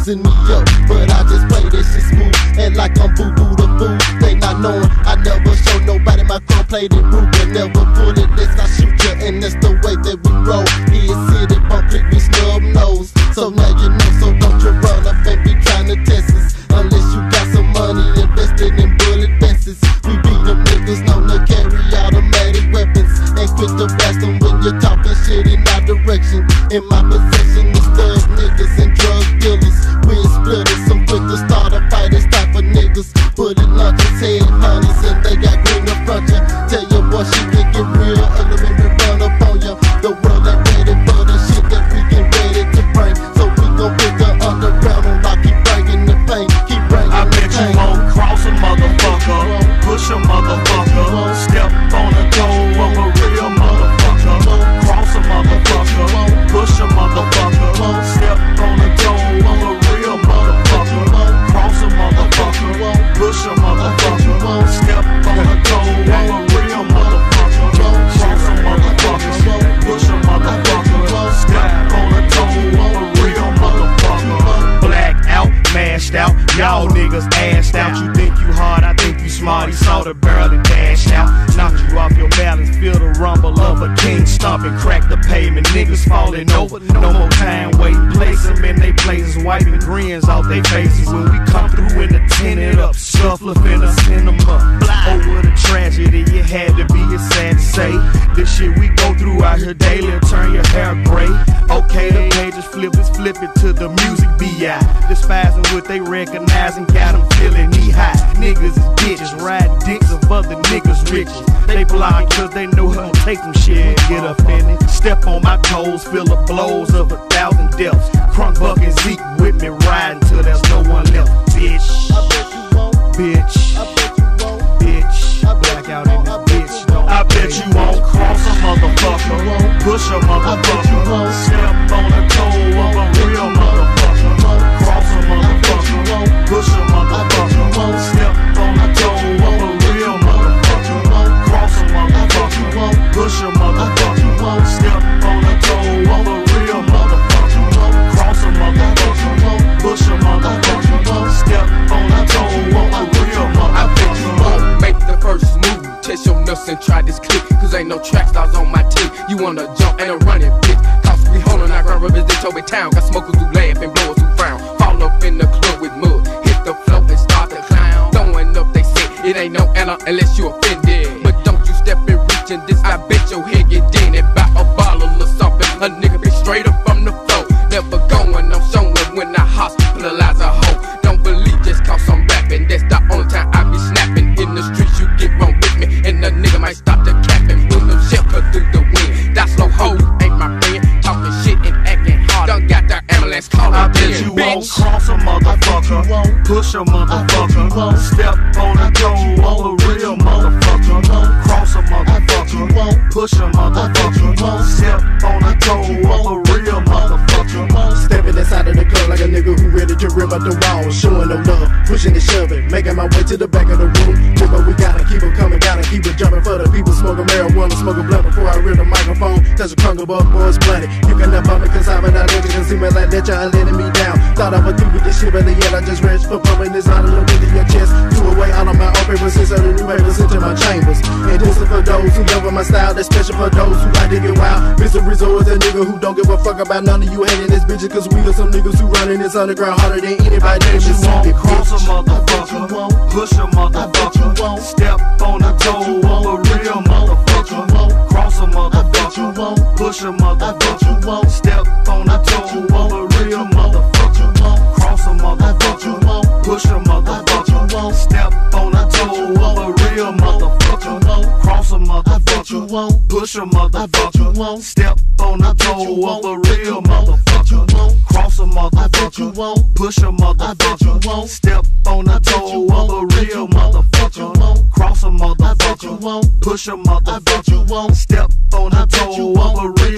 mixing me up, but I just play this shit smooth. And like I'm boo-boo the fool, they not knowing I never show nobody my phone played it rude, but never pull it less I shoot ya, and that's the way that we roll. Here city, bump click, we snub nose. So now you know, so don't you run up and be trying to test us, unless you got some money invested in bullet vests. We beat them niggas known to carry automatic weapons, and quick to blast them when you're talking shit in our direction. In my possession is thug niggas and drug dealers, we're splitters, some quick to start a fight, this type of niggas. Bullet launchers, head hunters, and they got green in front ya. Tell your boy she can get real ugly when we run up on ya. The world ain't ready for the shit that we get ready to bring, so we gon' put the underground on lock, keep bringing the pain, keep bringing the pain. I bet you won't cross a motherfucker, push a motherfucker, step on the toe of a real motherfucker. Cross a motherfucker, push a motherfucker, step on the toe of a real motherfucker. Cross a motherfucker, push a motherfucker, step on the toe of a real motherfucker. Cross a motherfucker, push a motherfucker, step on the toe of a real motherfucker. Black out, mashed out, y'all niggas assed out. You think you hard, I think you smart. He saw the barrel and dashed out, knocked you off your balance, feel the rumble of a king stomping, crack the pavement, niggas falling over. No more time waiting, place them in they places, wiping grins off they faces. When we come through in the tinted up, scuffler finna send them up. Oh, what a tragedy it had to be, it's sad to say. This shit we go through out here daily will turn your hair gray. Okay, the pages flip it to the music B.I. Despising what they recognize and got them feeling knee high. Niggas is bitches, riding dicks of other niggas' riches. They blind cause they know how to take them shit, get offended. Step on my toes, feel the blows of 1,000 deaths. Crunk-N-Buck and Zeke with me riding till there's no one left. Bitch, I bet you won't, bitch, I bet you won't, bitch, black out in this bitch. I bet you won't cross a motherfucker, push a motherfucker, step on the toe of a real motherfucker. Cross a motherfucker, push a motherfucker, step on the toe of a real motherfucker. Cross a motherfucker, push a motherfucker, step on the toe of a real motherfucker. Cross a motherfucker, push a motherfucker, step on the toe of a real motherfucker. I bet you won't make the first move, test your nuts and try this click, cause ain't no track stars on my team. You wanna jump and a running bitch, cause we holding our ground, represent Toby Town. Got smokers who laugh and blowers who frown, fall up in the club with mud, hit the floor and start to clown. Throwing up they say it ain't no Ella unless you offended, but don't you step and reach in this, I bet your head get dented by a bottle or something. A nigga be straight up from the floor, never going, I'm showing when I hospitalize a hoe. Don't believe just cause I'm rapping, that's the only time I be snapping. In the streets you get wrong with me, and the nigga might stop the capping. When them shell cut through the wind, that's slow hoe, ain't my friend. Talking shit and acting hard, done got the ambulance calling. I bet you won't cross a motherfucker, push a motherfucker, step on the toe of a real motherfucker. Cross a motherfucker, push a motherfucker, step on the toe of a real motherfucker. Stepping inside of the club like a nigga who ready to rip out the walls, showing no love, pushing and shoving, making my way to the back of the room. Yeah, but we gotta keep it coming, gotta keep it jumping for the people smoking marijuana, smoking blunt before I rip the microphone. Touch the Crunk-N-Buck boys bloody. You can never me cause I'm not looking to see me like that, y'all letting me down. Thought I would do with this shit, but yet I just reached for pumping this out of the into your chest. Threw away all of my old papers, inside the new papers into my chambers. And this is for those who love my style, that's special for those who like to get wild. Mr. Rizzo is a nigga who don't give a fuck about none of you hating this bitches, cause we are some niggas who running this underground harder than anybody. I bet you won't cross a motherfucker, push a motherfucker, step on the toe of a real motherfucker. Cross a motherfucker, push a motherfucker, step on the toe of a real motherfucker. Cross a motherfucker, push a motherfucker, step on the toe of a real motherfucker. Cross a motherfucker, push a motherfucker, step on the toe of a real motherfucker. Cross a motherfucker, push a motherfucker, step on the toe of a real motherfucker. Cross a motherfucker, push a motherfucker, step on the toe of a real